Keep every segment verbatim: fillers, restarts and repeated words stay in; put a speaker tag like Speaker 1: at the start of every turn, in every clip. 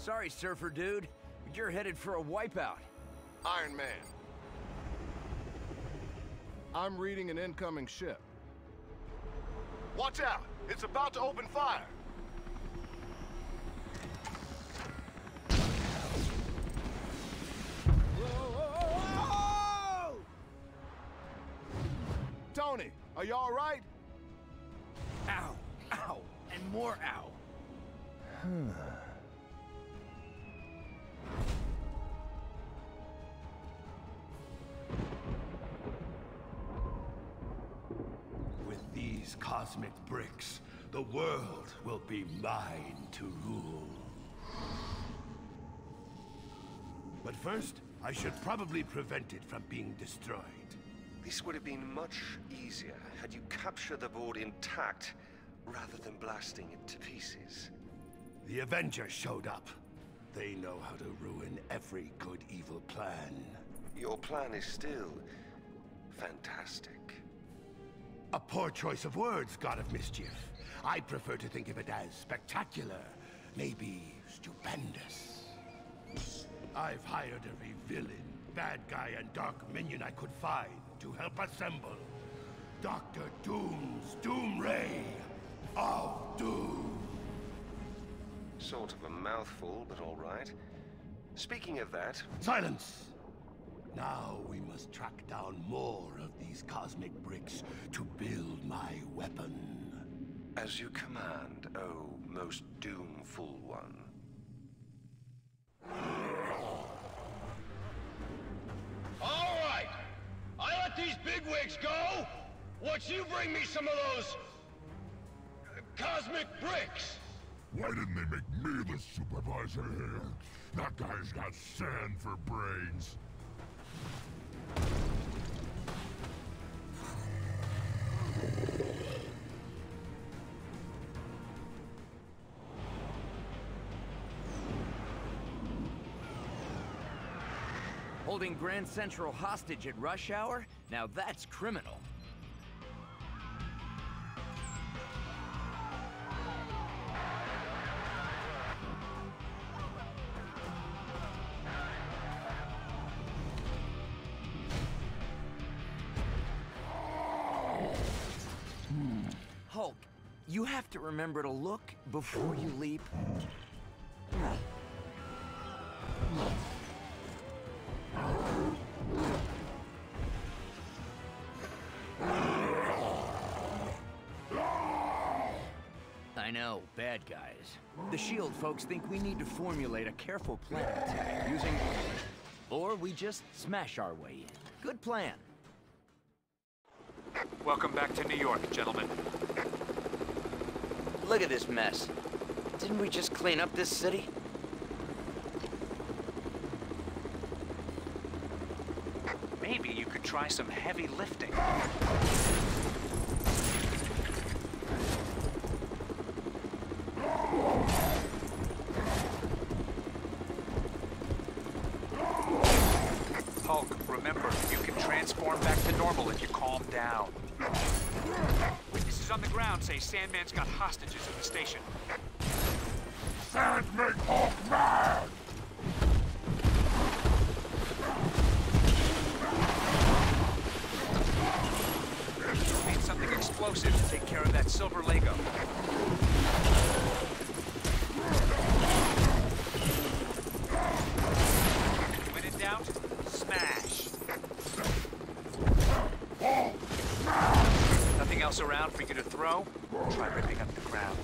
Speaker 1: Sorry, surfer dude, but you're headed for a wipeout.
Speaker 2: Iron Man. I'm reading an incoming ship. Watch out! It's about to open fire! Whoa! Tony, are you all right?
Speaker 1: Ow, ow, and more ow.
Speaker 3: With these cosmic bricks, the world will be mine to rule. But first, I should probably prevent it from being destroyed.
Speaker 4: This would have been much easier had you captured the board intact, rather than blasting it to pieces.
Speaker 3: The Avengers showed up. They know how to ruin every good evil plan.
Speaker 4: Your plan is still fantastic.
Speaker 3: A poor choice of words, God of Mischief. I prefer to think of it as spectacular, maybe stupendous. I've hired every villain, bad guy, and dark minion I could find to help assemble Doctor Doom's Doom Ray of Doom.
Speaker 4: Sort of a mouthful, but all right. Speaking of that...
Speaker 3: Silence! Now we must track down more of these cosmic bricks to build my weapon.
Speaker 4: As you command, oh most doomful one.
Speaker 5: All right! I let these bigwigs go! Once you bring me some of those... Uh, cosmic bricks!
Speaker 6: Why didn't they make me the supervisor here? That guy's got sand for brains.
Speaker 1: Holding Grand Central hostage at rush hour? Now that's criminal. Hulk, you have to remember to look before you leap. I know, bad guys. The SHIELD folks think we need to formulate a careful plan of attack using... Or we just smash our way in. Good plan.
Speaker 7: Welcome back to New York, gentlemen.
Speaker 1: Look at this mess. Didn't we just clean up this city?
Speaker 7: Maybe you could try some heavy lifting. Hulk, remember, you can transform back to normal if you calm down. Witnesses on the ground say Sandman's got hostages at the station.
Speaker 6: Sand make Hulk mad!
Speaker 7: Need something explosive to take care of that silver Lego. When in doubt, smash. Nothing else around for you to throw? Try ripping up the ground.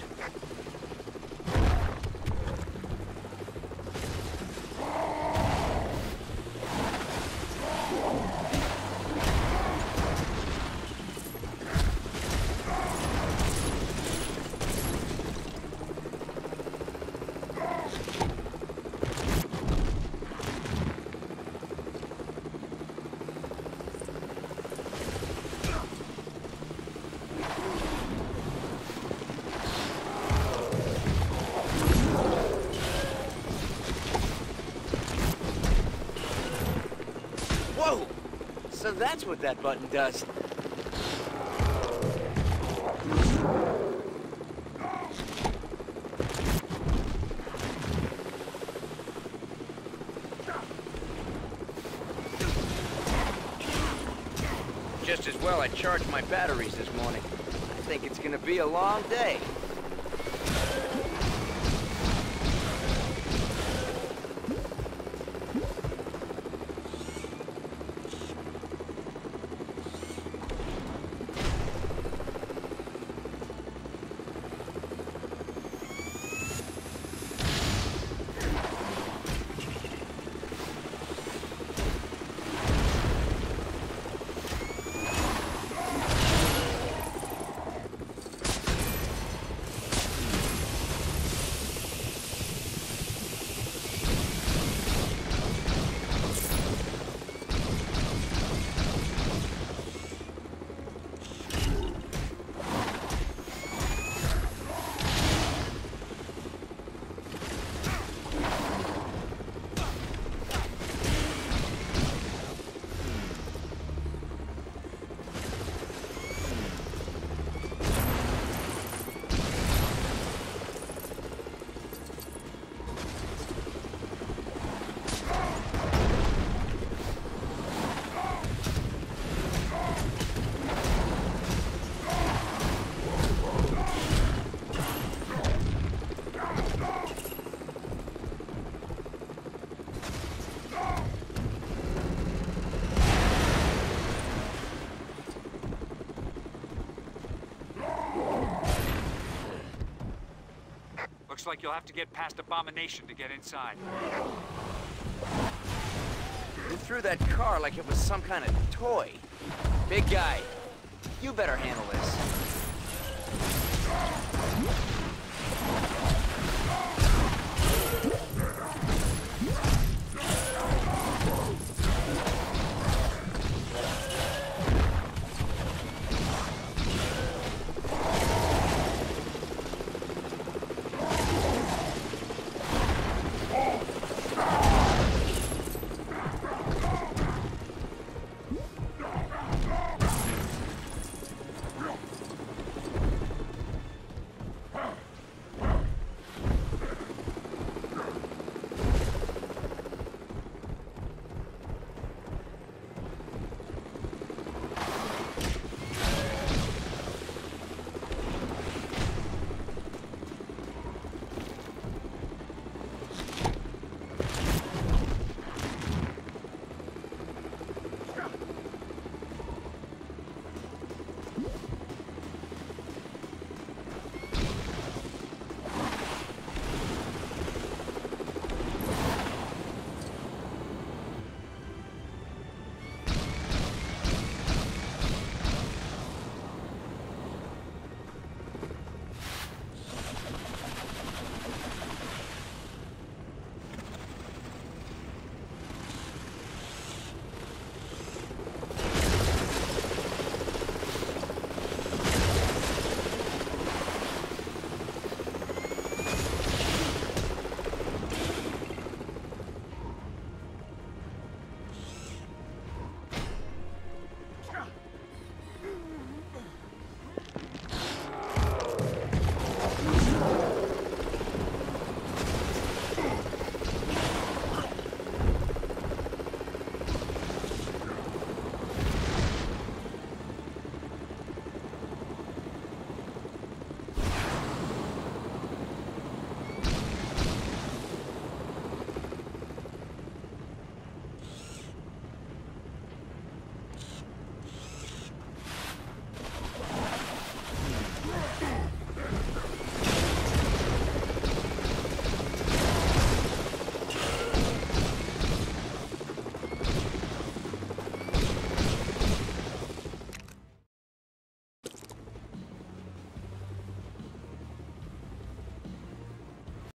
Speaker 1: Whoa! So that's what that button does. just as well I charged my batteries this morning. I think it's gonna be a long day.
Speaker 7: Looks like you'll have to get past Abomination to get inside.
Speaker 1: You threw that car like it was some kind of toy. Big guy, you better handle this.